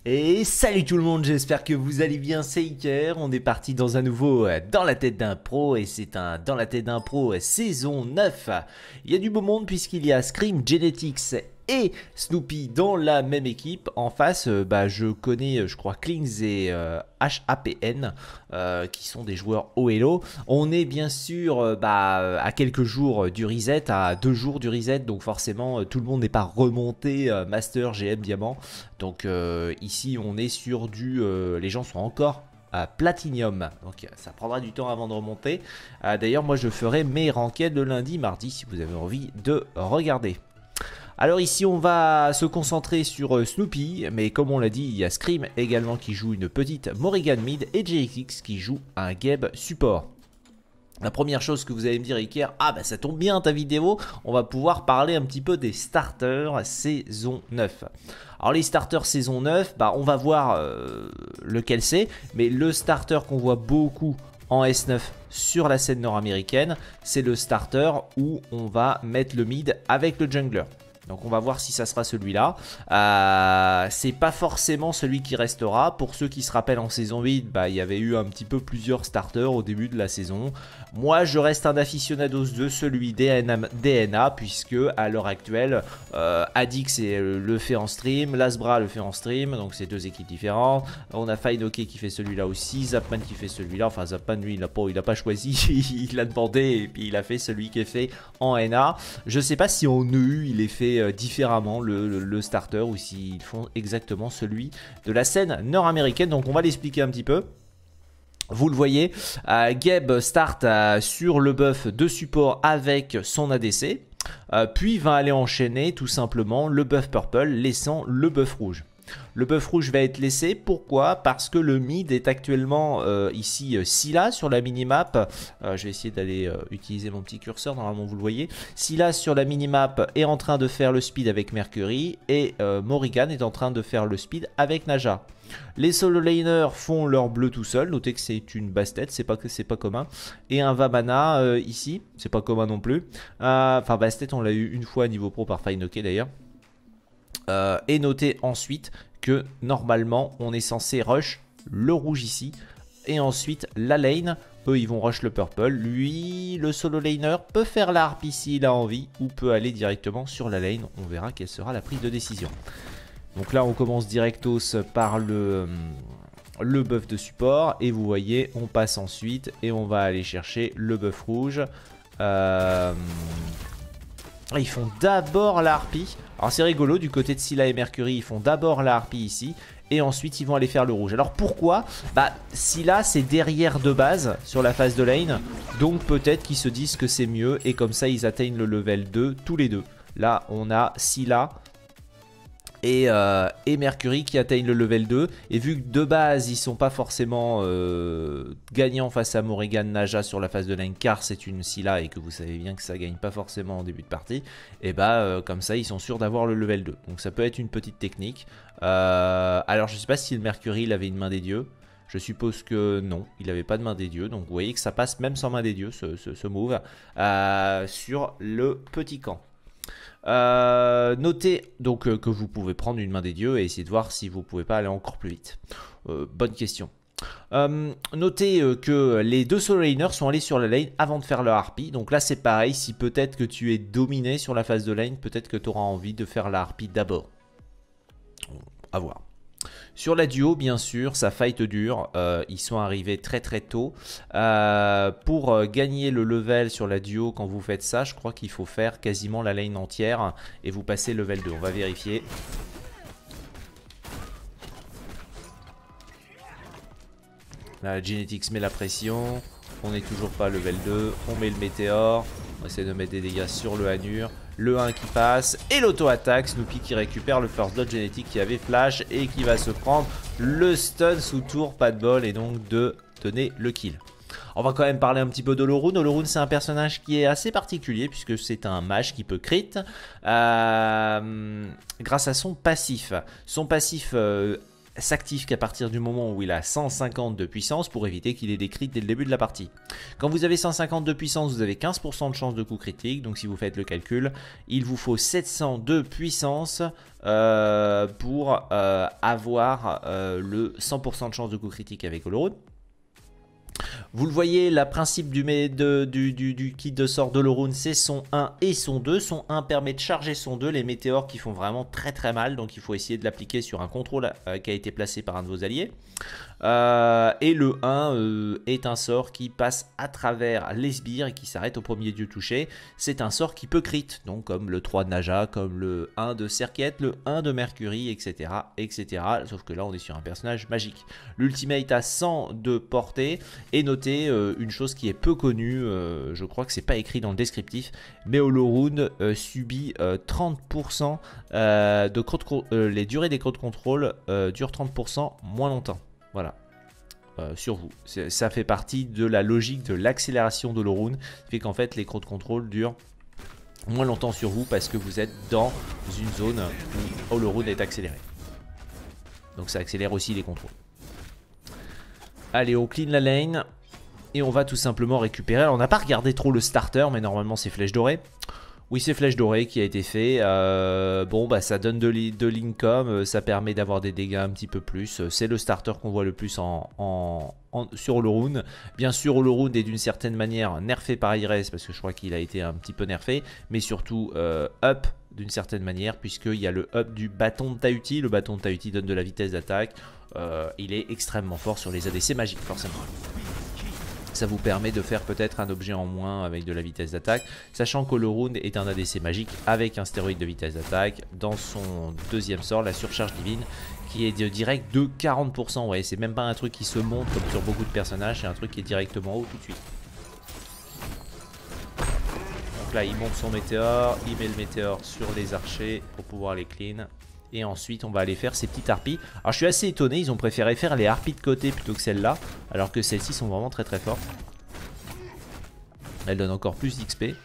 Et salut tout le monde, j'espère que vous allez bien, c'est Iker. On est parti dans un nouveau Dans la tête d'un pro et c'est un Dans la tête d'un pro saison 9. Il y a du beau monde puisqu'il y a Scream Genetics et Snoopy dans la même équipe. En face, je connais, je crois, Klings et HAPN qui sont des joueurs haut et low. On est bien sûr à quelques jours du reset, à 2 jours du reset, donc forcément tout le monde n'est pas remonté Master, GM, Diamant. Donc ici on est sur les gens sont encore à Platinum, donc ça prendra du temps avant de remonter. D'ailleurs moi je ferai mes ranked le lundi, mardi si vous avez envie de regarder. Alors ici on va se concentrer sur Snoopy, mais comme on l'a dit, il y a Scream également qui joue une petite Morrigan mid et JXX qui joue un Geb support. La première chose que vous allez me dire, Iker, ça tombe bien ta vidéo, on va pouvoir parler un petit peu des starters saison 9. Alors les starters saison 9, on va voir lequel c'est, mais le starter qu'on voit beaucoup en S9 sur la scène nord-américaine, c'est le starter où on va mettre le mid avec le jungler. Donc on va voir si ça sera celui-là. C'est pas forcément celui qui restera. Pour ceux qui se rappellent en saison 8, il y avait eu un petit peu plusieurs starters au début de la saison. Moi je reste un aficionados de celui DNA puisque à l'heure actuelle Adix le fait en stream, Lasbra le fait en stream, donc c'est deux équipes différentes. On a Finoke qui fait celui-là aussi, Zapman qui fait celui-là. Enfin Zapman lui il a pas choisi, il a demandé et puis il a fait celui qui est fait en NA. Je sais pas si en EU il est fait différemment le starter ou s'ils font exactement celui de la scène nord-américaine. Donc on va l'expliquer un petit peu. Vous le voyez, Geb start sur le buff de support avec son ADC, puis va aller enchaîner tout simplement le buff purple laissant le buff rouge. Le buff rouge va être laissé, pourquoi? Parce que le mid est actuellement ici Sylla sur la minimap. Je vais essayer d'aller utiliser mon petit curseur, normalement vous le voyez. Sylla sur la minimap est en train de faire le speed avec Mercury et Morrigan est en train de faire le speed avec Naja. Les solo laners font leur bleu tout seul, notez que c'est une Bastet, c'est pas commun. Et un Vamana ici, c'est pas commun non plus. Enfin Bastet on l'a eu une fois à niveau pro par Finoke d'ailleurs. Et notez ensuite que normalement on est censé rush le rouge ici et ensuite la lane, eux ils vont rush le purple. Lui le solo laner peut faire la harpe ici il a envie ou peut aller directement sur la lane, on verra quelle sera la prise de décision. Donc là on commence directos par le buff de support et vous voyez on passe ensuite et on va aller chercher le buff rouge. Ils font d'abord la harpie. Alors c'est rigolo, du côté de Sylla et Mercury, ils font d'abord la harpie ici. Et ensuite ils vont aller faire le rouge. Alors pourquoi? Sylla c'est derrière de base sur la phase de lane. Donc peut-être qu'ils se disent que c'est mieux. Et comme ça ils atteignent le level 2 tous les deux. Là on a Sylla et Mercury qui atteignent le level 2. Et vu que de base ils sont pas forcément gagnants face à Morrigan Naja sur la phase de lane, car c'est une Sylla et que vous savez bien que ça gagne pas forcément en début de partie, et comme ça ils sont sûrs d'avoir le level 2. Donc ça peut être une petite technique. Alors je sais pas si le Mercury il avait une main des dieux. Je suppose que non, il n'avait pas de main des dieux. Donc vous voyez que ça passe même sans main des dieux ce move sur le petit camp. Notez donc que vous pouvez prendre une main des dieux et essayer de voir si vous pouvez pas aller encore plus vite. Bonne question. Notez que les deux solo laners sont allés sur la lane avant de faire leur harpie. Donc là c'est pareil, si peut-être que tu es dominé sur la phase de lane, peut-être que tu auras envie de faire la harpie d'abord. À voir. Sur la duo, bien sûr, ça fight dure. Ils sont arrivés très très tôt. Pour gagner le level sur la duo, quand vous faites ça, je crois qu'il faut faire quasiment la lane entière et vous passez level 2. On va vérifier. Là, Genetics met la pression. On n'est toujours pas level 2. On met le météore. On essaie de mettre des dégâts sur le Hanur. Le 1 qui passe et l'auto-attaque. Snoopy qui récupère le first blood génétique qui avait flash et qui va se prendre le stun sous tour, pas de bol, et donc de donner le kill. On va quand même parler un petit peu d'Olorun. Olorun c'est un personnage qui est assez particulier puisque c'est un mage qui peut crit grâce à son passif. Son passif s'active qu'à partir du moment où il a 150 de puissance pour éviter qu'il ait des crits dès le début de la partie. Quand vous avez 150 de puissance, vous avez 15% de chance de coup critique, donc si vous faites le calcul, il vous faut 700 de puissance pour avoir le 100% de chance de coup critique avec Holorune. Vous le voyez, le principe du kit de sort de Holorune, c'est son 1 et son 2. Son 1 permet de charger son 2, les météores qui font vraiment très mal, donc il faut essayer de l'appliquer sur un contrôle qui a été placé par un de vos alliés. Et le 1 est un sort qui passe à travers les sbires et qui s'arrête au premier dieu touché. C'est un sort qui peut crit, donc comme le 3 de Naja, comme le 1 de Serket, le 1 de Mercury, etc., etc. Sauf que là, on est sur un personnage magique. L'ultimate a 100 de portée. Et notez une chose qui est peu connue, je crois que c'est pas écrit dans le descriptif, mais Holorune subit 30% les durées des crocs de contrôle durent 30% moins longtemps. Voilà. Sur vous. Ça fait partie de la logique de l'accélération d'Holorune, qui fait qu'en fait les crocs de contrôle durent moins longtemps sur vous parce que vous êtes dans une zone où Holorune est accéléré. Donc ça accélère aussi les contrôles. Allez, on clean la lane et on va tout simplement récupérer. Alors, on n'a pas regardé trop le starter, mais normalement c'est flèche dorée. Oui, c'est flèche dorée qui a été fait. Bon, bah ça donne de l'income, ça permet d'avoir des dégâts un petit peu plus. C'est le starter qu'on voit le plus sur Holorune. Bien sûr, Holorune est d'une certaine manière nerfé par Iris, parce que je crois qu'il a été un petit peu nerfé, mais surtout up d'une certaine manière, puisqu'il y a le up du bâton de Tahuti. Le bâton de Tahuti donne de la vitesse d'attaque. Il est extrêmement fort sur les ADC magiques, forcément. Ça vous permet de faire peut-être un objet en moins avec de la vitesse d'attaque, sachant qu'Holorune est un ADC magique avec un stéroïde de vitesse d'attaque dans son deuxième sort, la surcharge divine, qui est direct de 40%. Ouais, c'est même pas un truc qui se monte comme sur beaucoup de personnages, c'est un truc qui est directement haut tout de suite. Donc là, il monte son météore, il met le météore sur les archers pour pouvoir les clean. Et ensuite, on va aller faire ces petites harpies. Alors, je suis assez étonné, ils ont préféré faire les harpies de côté plutôt que celles-là. Alors que celles-ci sont vraiment très fortes. Elles donnent encore plus d'XP.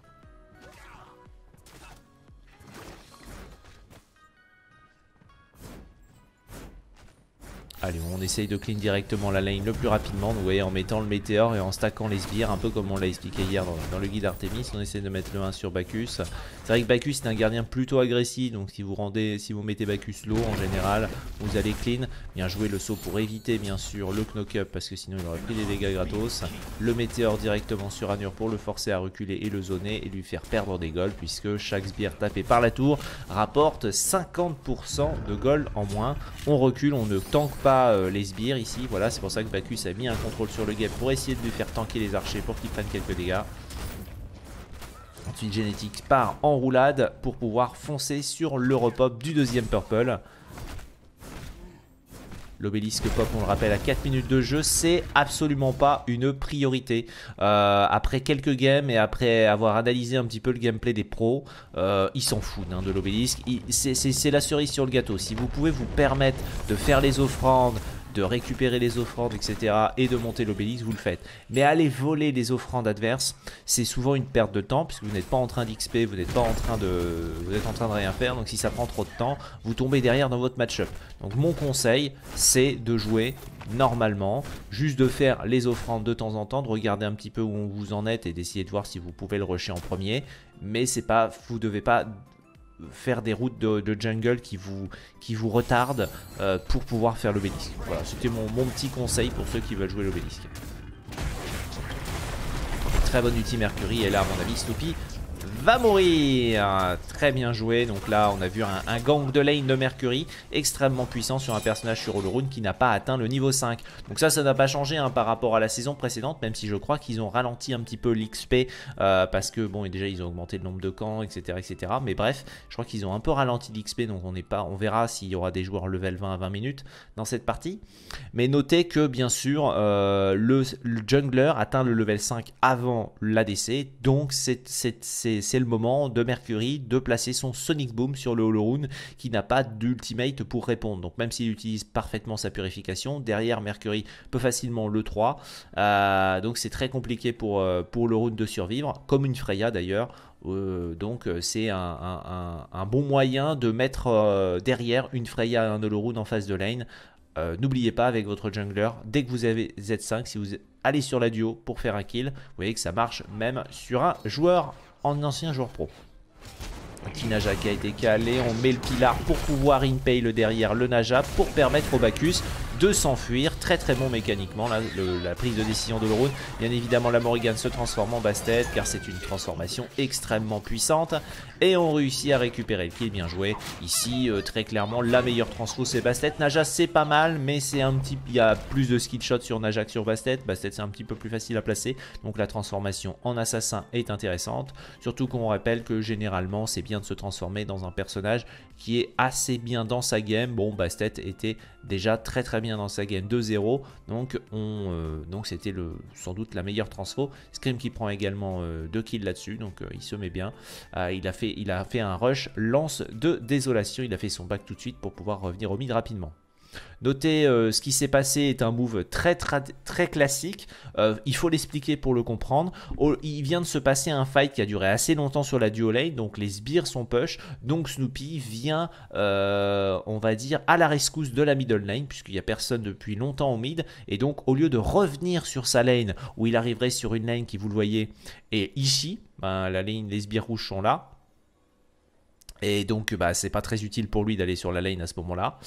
Allez, on essaye de clean directement la lane le plus rapidement. Vous voyez, en mettant le météore et en stackant les sbires, un peu comme on l'a expliqué hier dans le guide Artemis. On essaie de mettre le 1 sur Bacchus. C'est vrai que Bacchus est un gardien plutôt agressif, donc si vous mettez Bacchus low en général, vous allez clean. Bien jouer le saut pour éviter bien sûr le knock-up, parce que sinon il aurait pris des dégâts gratos. Le météore directement sur Anur pour le forcer à reculer et le zoner et lui faire perdre des gold, puisque chaque sbire tapé par la tour rapporte 50% de gold en moins. On recule, on ne tank pas les sbires ici. Voilà, c'est pour ça que Bacchus a mis un contrôle sur le game pour essayer de lui faire tanker les archers pour qu'ils prennent quelques dégâts. Ensuite, Génétique part en roulade pour pouvoir foncer sur le repop du deuxième purple. L'obélisque pop, on le rappelle, à 4 minutes de jeu, c'est absolument pas une priorité. Après quelques games et après avoir analysé un petit peu le gameplay des pros, ils s'en foutent de l'obélisque. C'est la cerise sur le gâteau. Si vous pouvez vous permettre de faire les offrandes, de récupérer les offrandes, etc. et de monter l'obélisque, vous le faites. Mais aller voler les offrandes adverses, c'est souvent une perte de temps, puisque vous n'êtes pas en train d'XP, vous êtes en train de rien faire. Donc si ça prend trop de temps, vous tombez derrière dans votre match-up. Donc mon conseil, c'est de jouer normalement, juste de faire les offrandes de temps en temps, de regarder un petit peu où vous en êtes et d'essayer de voir si vous pouvez le rusher en premier. Mais c'est pas, vous devez pas faire des routes de jungle qui vous retardent pour pouvoir faire l'obélisque. Voilà, c'était mon petit conseil pour ceux qui veulent jouer l'obélisque. Très bonne ulti Mercury, et là à mon avis Snoopy va mourir. Très bien joué. Donc là on a vu un gang de lane de Mercury extrêmement puissant sur un personnage sur Holorune qui n'a pas atteint le niveau 5. Donc ça n'a pas changé par rapport à la saison précédente, même si je crois qu'ils ont ralenti un petit peu l'XP parce que bon, et déjà ils ont augmenté le nombre de camps, etc. Mais bref, je crois qu'ils ont un peu ralenti l'XP, donc on verra s'il y aura des joueurs level 20 à 20 minutes dans cette partie. Mais notez que bien sûr le jungler atteint le level 5 avant l'ADC, donc c'est le moment de Mercury de placer son Sonic Boom sur le Holorune qui n'a pas d'ultimate pour répondre. Donc même s'il utilise parfaitement sa purification, derrière Mercury peut facilement le 3. Donc c'est très compliqué pour Holorune de survivre, comme une Freya d'ailleurs. Donc c'est un bon moyen de mettre derrière une Freya et un Holorune en phase de lane n'oubliez pas avec votre jungler, dès que vous avez Z5, si vous allez sur la duo pour faire un kill, vous voyez que ça marche même sur un joueur, en ancien joueur pro. Un petit Naja qui a été calé, on met le Pilar pour pouvoir impay le derrière le Naja pour permettre au Bacchus de s'enfuir. Très très bon mécaniquement là, la prise de décision de l'Orun. Bien évidemment la Morrigan se transforme en Bastet car c'est une transformation extrêmement puissante. Et on réussit à récupérer le kill, bien joué. Ici très clairement la meilleure transfo c'est Bastet. Naja c'est pas mal mais c'est un petit... il y a plus de skill shot sur Naja que sur Bastet. Bastet c'est un petit peu plus facile à placer. Donc la transformation en assassin est intéressante. Surtout qu'on rappelle que généralement c'est bien de se transformer dans un personnage qui est assez bien dans sa game. Bon Bastet était déjà très très bien dans sa game 2-0, donc c'était sans doute la meilleure transfo. Scream qui prend également 2 kills là-dessus, donc il se met bien. Il a fait un rush lance de désolation, il a fait son back tout de suite pour pouvoir revenir au mid rapidement. Notez, ce qui s'est passé est un move très classique, il faut l'expliquer pour le comprendre. Il vient de se passer un fight qui a duré assez longtemps sur la duo lane, donc les sbires sont push, donc Snoopy vient, on va dire, à la rescousse de la middle lane, puisqu'il n'y a personne depuis longtemps au mid, et donc au lieu de revenir sur sa lane, où il arriverait sur une lane qui, vous le voyez, est ici, ben, la lane, les sbires rouges sont là, et donc c'est pas très utile pour lui d'aller sur la lane à ce moment là,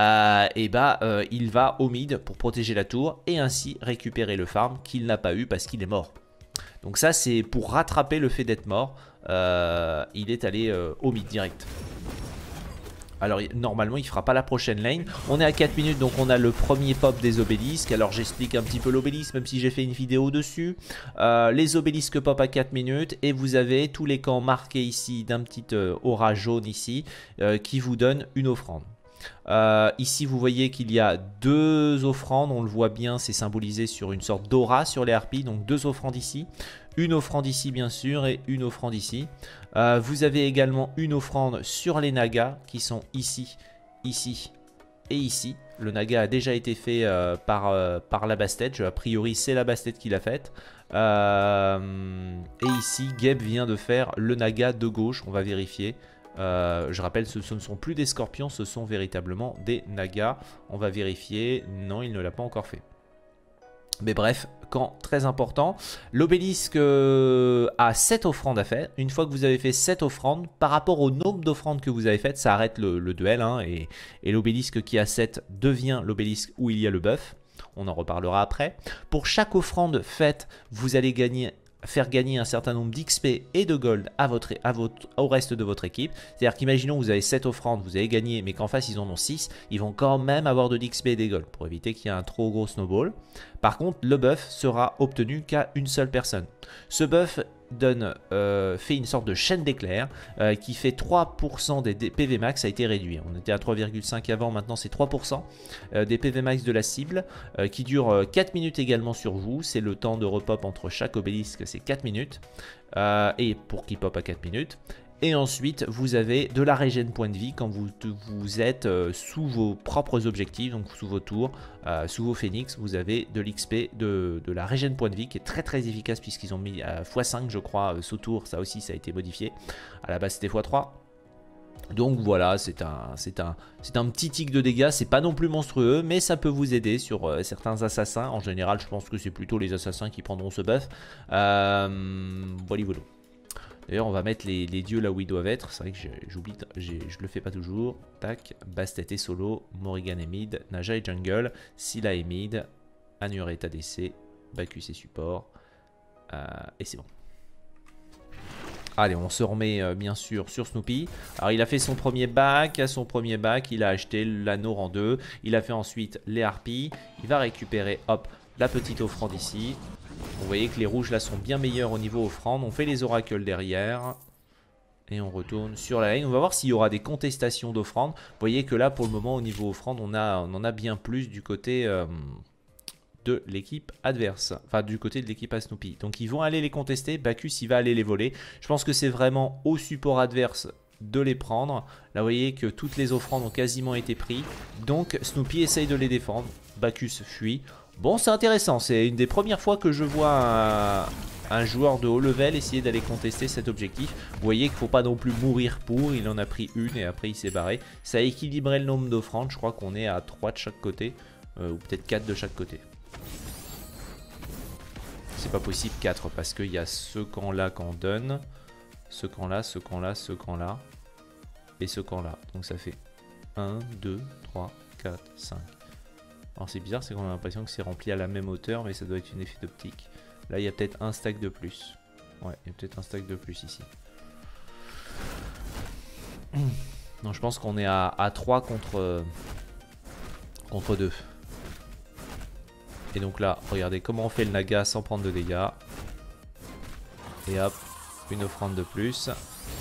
il va au mid pour protéger la tour et ainsi récupérer le farm qu'il n'a pas eu parce qu'il est mort. Donc ça c'est pour rattraper le fait d'être mort, il est allé au mid direct. Alors normalement il fera pas la prochaine lane. On est à 4 minutes donc on a le premier pop des obélisques. Alors j'explique un petit peu l'obélisque même si j'ai fait une vidéo dessus. Les obélisques pop à 4 minutes et vous avez tous les camps marqués ici d'un petit aura jaune ici qui vous donne une offrande. Ici vous voyez qu'il y a 2 offrandes, on le voit bien, c'est symbolisé sur une sorte d'aura sur les harpies, donc 2 offrandes ici, une offrande ici bien sûr et une offrande ici. Vous avez également une offrande sur les nagas qui sont ici, ici et ici. Le naga a déjà été fait par la Bastet, a priori c'est la Bastet qui l'a faite. Et ici Gabe vient de faire le naga de gauche, on va vérifier. Je rappelle, ce ne sont plus des scorpions, ce sont véritablement des nagas. On va vérifier. Non, il ne l'a pas encore fait. Mais bref, camp très important. L'obélisque a 7 offrandes à faire. Une fois que vous avez fait 7 offrandes, par rapport au nombre d'offrandes que vous avez faites, ça arrête le duel. Hein, et l'obélisque qui a 7 devient l'obélisque où il y a le buff. On en reparlera après. Pour chaque offrande faite, vous allez faire gagner un certain nombre d'XP et de gold au reste de votre équipe. C'est-à-dire qu'imaginons vous avez 7 offrandes, vous avez gagné, mais qu'en face ils en ont 6, ils vont quand même avoir de l'XP et des gold pour éviter qu'il y ait un trop gros snowball. Par contre, le buff sera obtenu qu'à une seule personne. Ce buff fait une sorte de chaîne d'éclairs qui fait 3% des PV max a été réduit. On était à 3,5 avant, maintenant c'est 3% des PV max de la cible qui dure 4 minutes également sur vous. C'est le temps de repop entre chaque obélisque, c'est 4 minutes. Et pour qu'il pop à 4 minutes. Et ensuite, vous avez de la régène point de vie quand vous êtes sous vos propres objectifs, donc sous vos tours, sous vos phoenix, vous avez de l'XP, de la régène point de vie qui est très efficace puisqu'ils ont mis x5 je crois sous tour, ça aussi ça a été modifié. À la base c'était x3. Donc voilà, c'est un petit tic de dégâts, c'est pas non plus monstrueux, mais ça peut vous aider sur certains assassins. En général, je pense que c'est plutôt les assassins qui prendront ce buff. Voilà. D'ailleurs, on va mettre les dieux là où ils doivent être. C'est vrai que j'oublie, je le fais pas toujours. Tac, Bastet est solo, Morrigan est mid, Naja est jungle, Scylla est mid, Anur est ADC, Bacchus est support. Et c'est bon. Allez, on se remet bien sûr sur Snoopy. Alors, il a fait son premier back. À son premier back, il a acheté l'anneau en 2. Il a fait ensuite les harpies. Il va récupérer, hop, la petite offrande ici. Vous voyez que les rouges là sont bien meilleurs au niveau offrande. On fait les oracles derrière. Et on retourne sur la lane. On va voir s'il y aura des contestations d'offrande. Vous voyez que là, pour le moment, au niveau offrande, on en a bien plus du côté de l'équipe adverse. Enfin, du côté de l'équipe à Snoopy. Donc, ils vont aller les contester. Bacchus, il va aller les voler. Je pense que c'est vraiment au support adverse de les prendre. Là, vous voyez que toutes les offrandes ont quasiment été prises. Donc, Snoopy essaye de les défendre. Bacchus fuit. Bon, c'est intéressant. C'est une des premières fois que je vois un joueur de haut level essayer d'aller contester cet objectif. Vous voyez qu'il ne faut pas non plus mourir pour. Il en a pris une et après il s'est barré. Ça a équilibré le nombre d'offrandes. Je crois qu'on est à 3 de chaque côté. Ou peut-être 4 de chaque côté. C'est pas possible 4 parce qu'il y a ce camp là qu'on donne. Ce camp là, ce camp là, ce camp là. Et ce camp là. Donc ça fait 1, 2, 3, 4, 5. Alors c'est bizarre, c'est qu'on a l'impression que c'est rempli à la même hauteur, mais ça doit être une effet d'optique. Là il y a peut-être un stack de plus. Ouais, il y a peut-être un stack de plus ici. Non, je pense qu'on est à 3 contre 2. Et donc là, regardez comment on fait le naga sans prendre de dégâts. Et hop, une offrande de plus.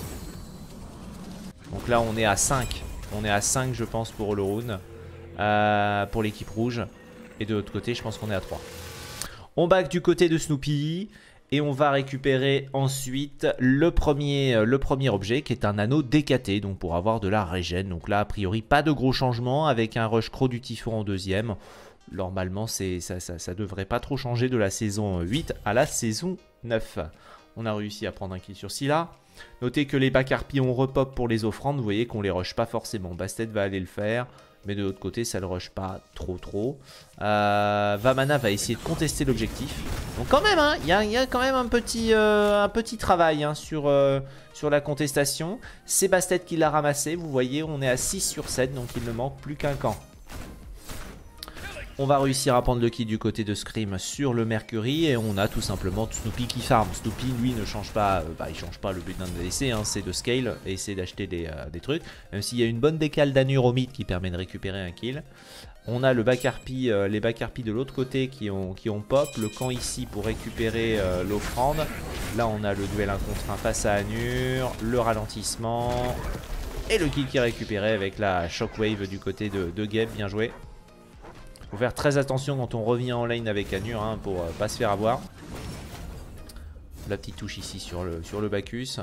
Donc là on est à 5. On est à 5 je pense pour Olorun. Pour l'équipe rouge. Et de l'autre côté je pense qu'on est à 3. On back du côté de Snoopy. Et on va récupérer ensuite le premier objet qui est un anneau décaté. Donc pour avoir de la régène. Donc là a priori pas de gros changements. Avec un rush Croc du Typhon en deuxième. Normalement ça devrait pas trop changer de la saison 8 à la saison 9. On a réussi à prendre un kill sur Scylla. Notez que les Bacarpi on repop pour les offrandes. Vous voyez qu'on les rush pas forcément. Bastet va aller le faire. Mais de l'autre côté ça le rush pas trop. Vamana va essayer de contester l'objectif. Donc quand même il y a quand même un petit travail sur la contestation. C'est Bastet qui l'a ramassé. Vous voyez on est à 6 sur 7. Donc il ne manque plus qu'un camp. On va réussir à prendre le kill du côté de Scream sur le Mercury. Et on a tout simplement Snoopy qui farm. Snoopy lui ne change pas, il change pas le but d'un ADC, c'est de scale et essayer d'acheter des trucs. Même s'il y a une bonne décale d'Anur au mid qui permet de récupérer un kill. On a le Bacarpi, les Bacarpi de l'autre côté qui ont pop. Le camp ici pour récupérer l'offrande. Là on a le duel 1 contre 1 face à Anur. Le ralentissement. Et le kill qui est récupéré avec la shockwave du côté de Geb. Bien joué. Faut faire très attention quand on revient en lane avec Anur pour pas se faire avoir. La petite touche ici sur le Bacchus.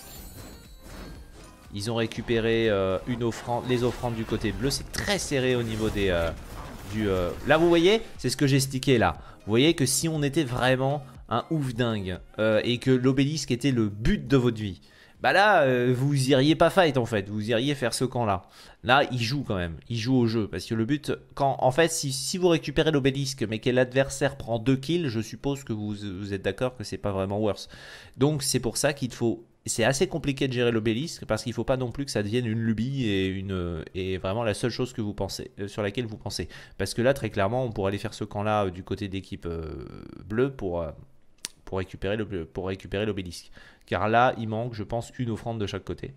Ils ont récupéré les offrandes du côté bleu. C'est très serré au niveau des... Là vous voyez, c'est ce que j'ai stické là. Vous voyez que si on était vraiment un ouf dingue et que l'obélisque était le but de votre vie, bah là vous iriez pas fight en fait, vous iriez faire ce camp là. Là il joue quand même, il joue au jeu parce que le but, en fait si vous récupérez l'obélisque mais que l'adversaire prend 2 kills, je suppose que vous êtes d'accord que c'est pas vraiment worse. Donc c'est pour ça qu'il faut, c'est assez compliqué de gérer l'obélisque parce qu'il faut pas non plus que ça devienne une lubie et vraiment la seule chose que vous pensez, sur laquelle vous pensez. Parce que là très clairement on pourrait aller faire ce camp là du côté d'équipe bleue pour récupérer l'obélisque. Car là, il manque, je pense, une offrande de chaque côté.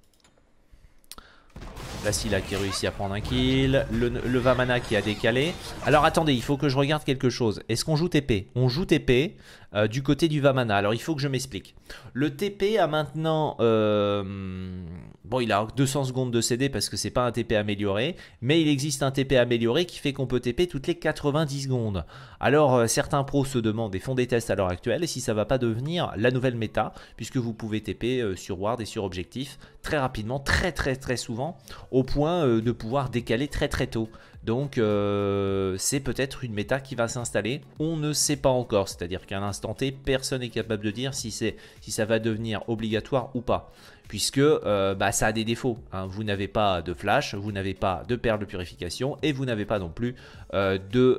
La Scylla qui réussit à prendre un kill. Le Vamana qui a décalé. Alors attendez, il faut que je regarde quelque chose. Est-ce qu'on joue TP? On joue TP du côté du Vamana. Alors il faut que je m'explique. Le TP a maintenant... bon, il a 200 secondes de CD parce que c'est pas un TP amélioré. Mais il existe un TP amélioré qui fait qu'on peut TP toutes les 90 secondes. Alors certains pros se demandent et font des tests à l'heure actuelle et si ça va pas devenir la nouvelle méta. Puisque vous pouvez TP sur Ward et sur Objectif très rapidement, très souvent. Au point de pouvoir décaler très tôt. Donc c'est peut-être une méta qui va s'installer. On ne sait pas encore. C'est-à-dire qu'à l'instant T, personne n'est capable de dire si ça va devenir obligatoire ou pas. Puisque ça a des défauts. Vous n'avez pas de flash, vous n'avez pas de perle de purification et vous n'avez pas non plus de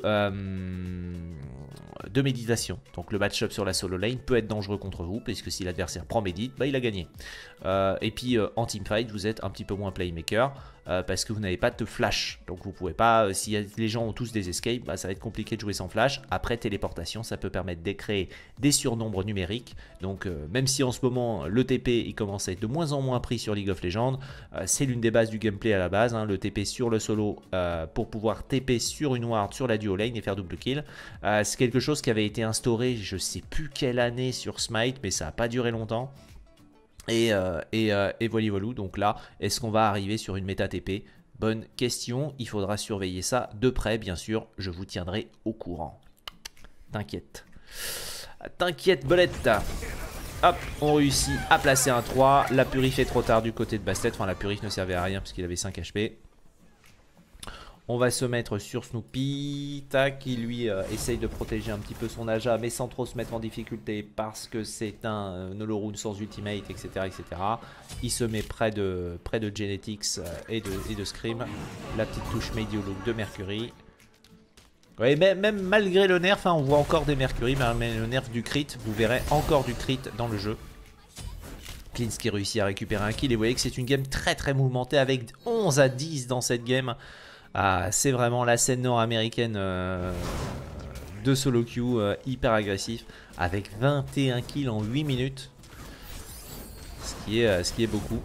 méditation. Donc le match-up sur la solo lane peut être dangereux contre vous, puisque si l'adversaire prend médite, il a gagné. Et puis en teamfight, vous êtes un petit peu moins playmaker, parce que vous n'avez pas de flash. Donc vous pouvez pas, si les gens ont tous des escapes, ça va être compliqué de jouer sans flash. Après téléportation, ça peut permettre de créer des surnombres numériques. Donc même si en ce moment le TP il commence à être de moins en moins pris sur League of Legends, c'est l'une des bases du gameplay à la base, le TP sur le solo pour pouvoir TP sur une ward sur la duo lane et faire double kill. C'est quelque chose qui avait été instauré, je sais plus quelle année sur Smite, mais ça n'a pas duré longtemps. Et voilà. Donc là, est-ce qu'on va arriver sur une méta TP? Bonne question, il faudra surveiller ça de près, bien sûr, je vous tiendrai au courant. T'inquiète. T'inquiète, Bolette. Hop, on réussit à placer un 3. La purif est trop tard du côté de Bastet. Enfin, la purif ne servait à rien parce qu'il avait 5 HP. On va se mettre sur Snoopy. Tac, il lui essaye de protéger un petit peu son Aja, mais sans trop se mettre en difficulté parce que c'est un Olorun sans ultimate, etc., etc. Il se met près de Genetics et de Scream. La petite touche Mediolook de Mercury. Ouais, même malgré le nerf, hein, on voit encore des Mercury, mais le nerf du crit, vous verrez encore du crit dans le jeu. Cleans qui réussit à récupérer un kill et vous voyez que c'est une game très très mouvementée avec 11 à 10 dans cette game. Ah, c'est vraiment la scène nord-américaine de solo queue hyper agressif avec 21 kills en 8 minutes. Ce qui est beaucoup.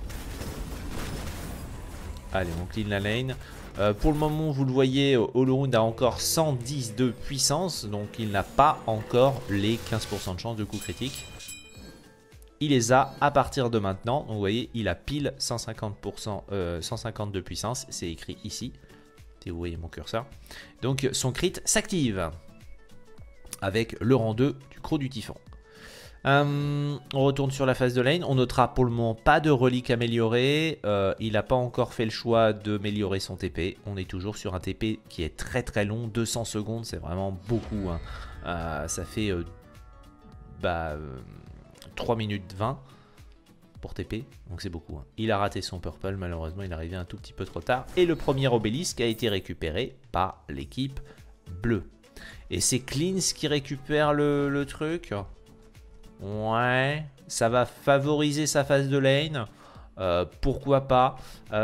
Allez, on clean la lane. Pour le moment, vous le voyez, Olorun a encore 110 de puissance, donc il n'a pas encore les 15% de chance de coup critique. Il les a à partir de maintenant. Donc vous voyez, il a pile 150%, 150 de puissance, c'est écrit ici. Vous voyez mon curseur. Donc son crit s'active avec le rang 2 du croc du typhon. On retourne sur la phase de lane. On notera pour le moment pas de relique améliorée. Il n'a pas encore fait le choix d'améliorer son TP. On est toujours sur un TP qui est très très long. 200 secondes, c'est vraiment beaucoup. Hein. Ça fait 3 minutes 20 pour TP, donc c'est beaucoup. Hein. Il a raté son purple, malheureusement il est arrivé un tout petit peu trop tard. Et le premier obélisque a été récupéré par l'équipe bleue. Et c'est Cleans qui récupère le truc. Ouais, ça va favoriser sa phase de lane. Pourquoi pas.